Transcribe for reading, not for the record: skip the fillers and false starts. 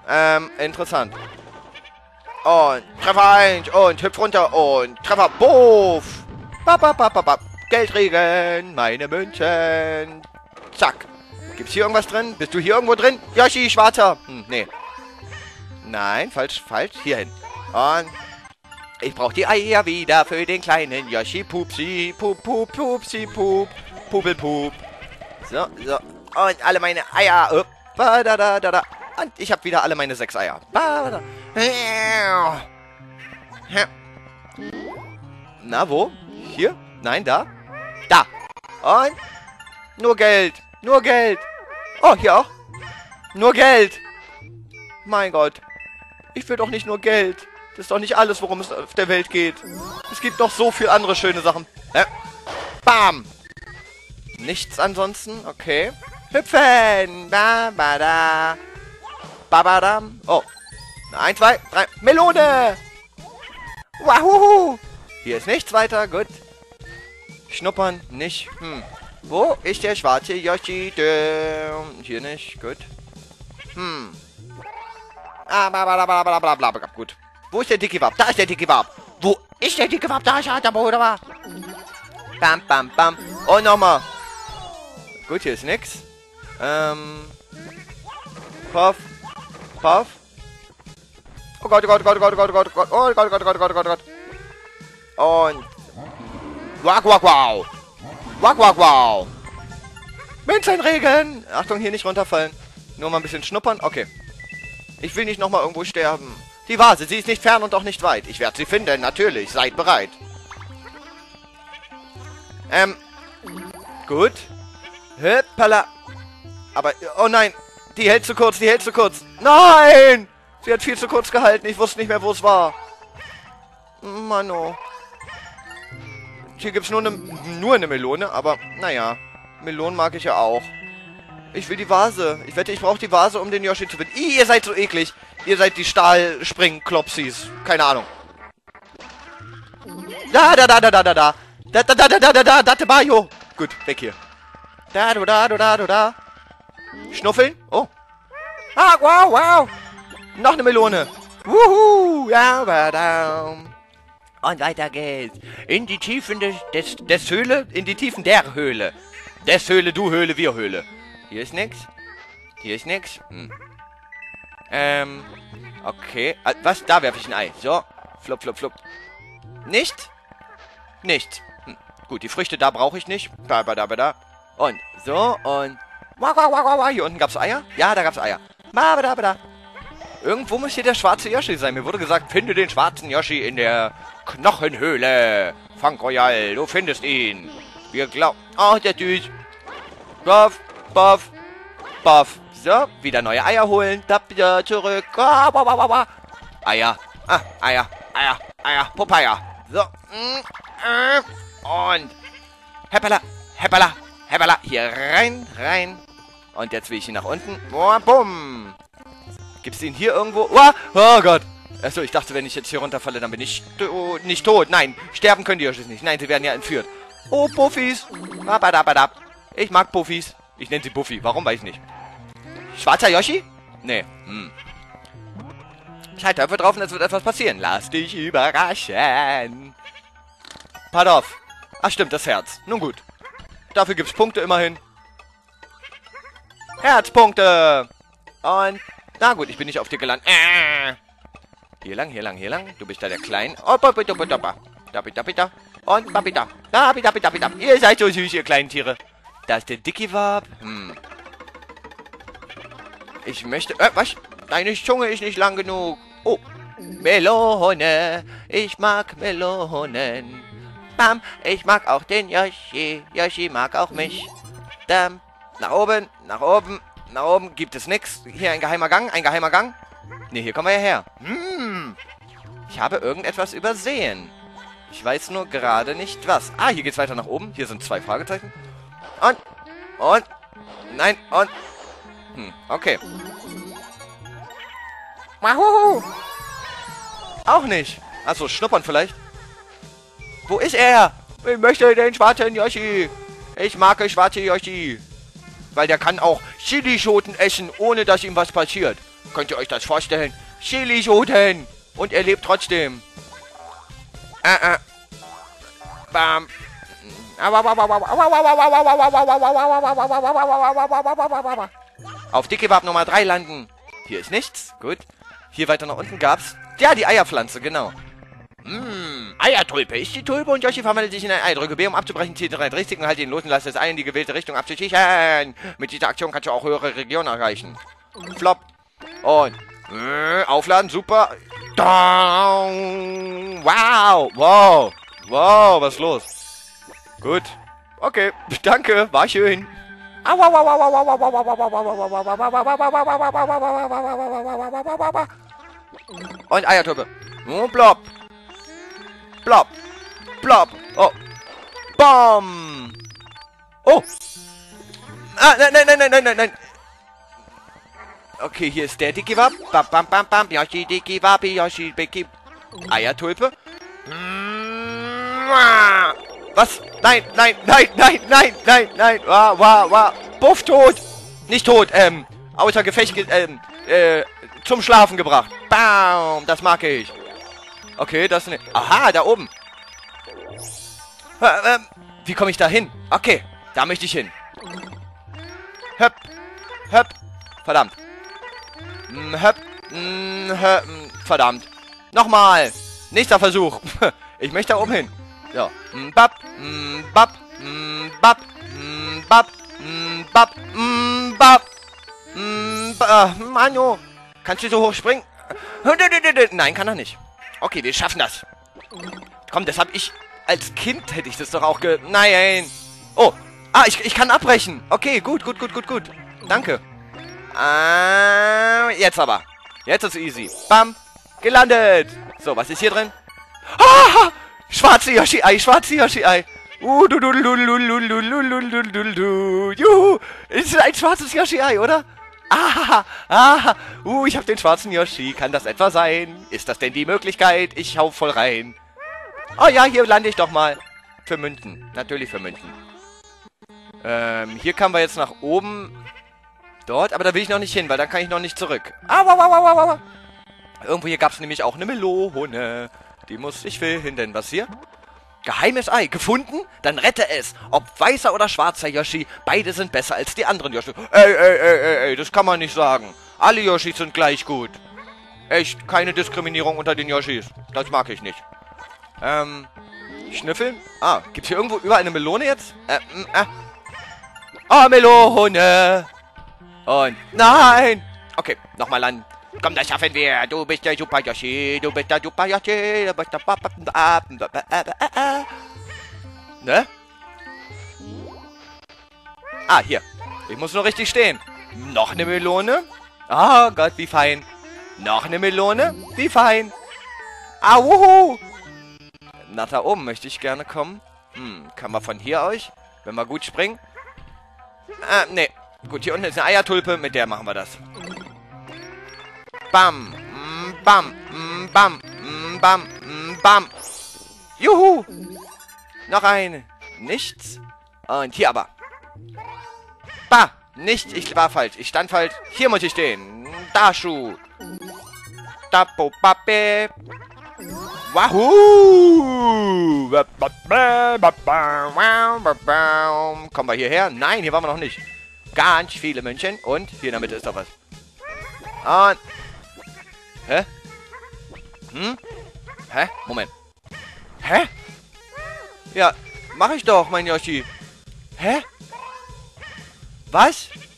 Interessant. Und Treffer 1 und hüpf runter und Treffer, Buff. Geldregen, meine Münzen. Zack. Gibt's hier irgendwas drin? Bist du hier irgendwo drin? Yoshi, schwarzer. Nee. Nein, falsch. Hier hin. Und ich brauche die Eier wieder für den kleinen Yoshi. Pupsi, pup, pup, pupsi, pup. Pupelpup. So. Und alle meine Eier. Und ich habe wieder alle meine 6 Eier. Na, wo? Hier? Nein, da? Da. Und nur Geld. Nur Geld. Oh, hier auch. Nur Geld. Mein Gott. Ich will doch nicht nur Geld. Das ist doch nicht alles, worum es auf der Welt geht. Es gibt noch so viele andere schöne Sachen. Bam. Nichts ansonsten. Okay. Hüpfen. Babada. Babadam. Oh. 1, 2, 3. Melone. Wahoo. Hier ist nichts weiter. Gut. Schnuppern. Nicht. Wo ist der schwarze Yoshi? Hier nicht. Gut. Blablabla. Gut. Wo ist der dicke Wab? Da ist der dicke Wab. Wo ist der dicke Wab? Da ist der Bruder. Bam, bam, bam. Und nochmal. Gut, hier ist nix. Puff. Puff. Oh Gott, oh Gott, oh Gott, oh Gott, oh Gott, oh Gott, oh Gott, oh Gott, oh Gott, oh Gott, oh Gott. Und wow. Wow. Münzenregen. Achtung, hier nicht runterfallen. Nur mal ein bisschen schnuppern. Okay. Ich will nicht nochmal irgendwo sterben. Die Vase, sie ist nicht fern und auch nicht weit. Ich werde sie finden, natürlich. Seid bereit. Gut. Hippala. Aber, oh nein. Die hält zu kurz, Nein! Sie hat viel zu kurz gehalten. Ich wusste nicht mehr, wo es war. Mano. Hier gibt es nur eine Melone, aber naja. Melonen mag ich ja auch. Ich will die Vase. Ich wette, ich brauche die Vase, um den Yoshi zu finden. Ihr seid so eklig. Ihr seid die Stahlspring-Klopsis. Keine Ahnung. Da. Bayo. Gut, weg hier. Da. Schnuffeln. Oh. Ah, wow. Noch eine Melone. Wuhu. Und weiter geht's. In die Tiefen des Höhle. In die Tiefen der Höhle. Des Höhle, du Höhle, wir Höhle. Hier ist nix. Okay. Was? Da werfe ich ein Ei. So. Flupp. Nicht? Nichts. Gut, die Früchte da brauche ich nicht. Da. Und so und... Hier unten gab's Eier? Ja, da gab's Eier. Da. Irgendwo muss hier der schwarze Yoshi sein. Mir wurde gesagt, finde den schwarzen Yoshi in der Knochenhöhle. Funk Royal, du findest ihn. Wir glauben... Oh, der Düt. Buff. So, wieder neue Eier holen. Da wieder zurück. Eier. Eier. Popeye. So. Und... Heppala. Hier rein. Und jetzt will ich ihn nach unten. Oh, bumm. Gibt's ihn hier irgendwo? Oh Gott. Achso, ich dachte, wenn ich jetzt hier runterfalle, dann bin ich nicht tot. Nein, sterben können die Yoshis nicht. Nein, sie werden ja entführt. Oh, Puffis. Ich mag Puffis. Ich nenne sie Buffy. Warum, weiß ich nicht. Schwarzer Yoshi? Nee. Ich halte dafür drauf, und es wird etwas passieren. Lass dich überraschen. Pass auf. Ach stimmt, das Herz. Nun gut. Dafür gibt's Punkte immerhin. Herzpunkte. Und... Na gut, ich bin nicht auf dir gelandet. Hier lang. Du bist da der Kleine. Oh, bitte. Und babida. Da. Ihr seid so süß, ihr kleinen Tiere. Da ist der Dicky Wab. Ich möchte... was? Deine Zunge ist nicht lang genug. Oh. Melone. Ich mag Melonen. Bam. Ich mag auch den Yoshi. Yoshi mag auch mich. Dann. Nach oben. Gibt es nichts. Hier ein geheimer Gang. Ne, hier kommen wir ja her. Ich habe irgendetwas übersehen. Ich weiß nur gerade nicht was. Ah, hier geht's weiter nach oben. Hier sind 2 Fragezeichen. Und. Nein, und. Okay. Wahoo! Auch nicht. Achso, schnuppern vielleicht. Wo ist er? Ich möchte den schwarzen Yoshi. Ich mag den schwarzen Yoshi. Weil der kann auch Chilischoten essen, ohne dass ihm was passiert. Könnt ihr euch das vorstellen? Chili-Schoten. Und er lebt trotzdem. Bam. Auf Dicke-Wab Nummer 3 landen. Hier ist nichts. Gut. Hier weiter nach unten gab's. Ja, die Eierpflanze, genau. Eiertulpe. Ist die Tulpe und Yoshi verwandelt sich in ein Ei. Drücke B, um abzubrechen, zieht 3 Trickstick und halte ihn los und lasse es Ei in die gewählte Richtung abzuschießen. Mit dieser Aktion kannst du auch höhere Regionen erreichen. Flop. Und aufladen, super. Down. Wow. Wow. Wow, was ist los? Gut. Okay, danke, war schön. Und Eiertulpe. Und blopp. Blopp. Blopp. Oh. Bom. Oh. Ah, nein. Okay, hier ist der Dickie-Wab. Bam, bam, bam, bam. Yoshi, Dickie-Wab, Yoshi, Dickie. Eiertulpe. Was? Nein. Buff, tot. Nicht tot, außer Gefecht, zum Schlafen gebracht. Bam, das mag ich. Okay, das ist eine... Aha, da oben. Wie komme ich da hin? Okay, da möchte ich hin. Höpp. Verdammt. Höpp. Verdammt. Nochmal. Nächster Versuch. Ich möchte da oben hin. So. Bap. Manu. Kannst du so hoch springen? Nein, kann er nicht. Okay, wir schaffen das. Komm, das hab ich... Als Kind hätte ich das doch auch Nein. Oh. Ah, ich kann abbrechen. Okay, gut. Danke. Jetzt aber. Jetzt ist easy. Bam. Gelandet. So, was ist hier drin? Ah! Schwarze Yoshi-Ei. Juhu. Es ist ein schwarzes Yoshi-Ei, oder? Ich habe den schwarzen Yoshi. Kann das etwa sein? Ist das denn die Möglichkeit? Ich hau voll rein. Oh ja, hier lande ich doch mal. Für Münzen. Natürlich für Münzen. Hier kamen wir jetzt nach oben. Dort, aber da will ich noch nicht hin, weil dann kann ich noch nicht zurück. Irgendwo hier gab es nämlich auch eine Melone. Die muss ich finden. Was hier? Geheimes Ei. Gefunden? Dann rette es. Ob weißer oder schwarzer Yoshi, beide sind besser als die anderen Yoshi. Ey, das kann man nicht sagen. Alle Yoshis sind gleich gut. Echt, keine Diskriminierung unter den Yoshis. Das mag ich nicht. Schnüffeln? Ah, gibt's hier irgendwo überall eine Melone jetzt? Oh, Melone! Und, nein! Okay, nochmal an. Komm, das schaffen wir. Du bist der Super Yoshi. Ne? Ah, hier. Ich muss nur richtig stehen. Noch eine Melone. Oh Gott, wie fein. Noch eine Melone. Wie fein. Wuhu. Nach da oben möchte ich gerne kommen. Kann man von hier aus? Wenn wir gut springen? Nee. Gut, hier unten ist eine Eiertulpe. Mit der machen wir das. Bam. Bam. Bam. Juhu. Noch eine. Nichts. Und hier aber. Bah. Nichts. Ich war falsch. Ich stand falsch. Hier muss ich stehen. Dashu. Dapo Pape. Wahoo! Kommen wir hierher? Nein, hier waren wir noch nicht. Ganz viele München. Und hier in der Mitte ist doch was. Und... Hä? Hä? Moment. Hä? Ja, mach ich doch, mein Yoshi. Hä? Was?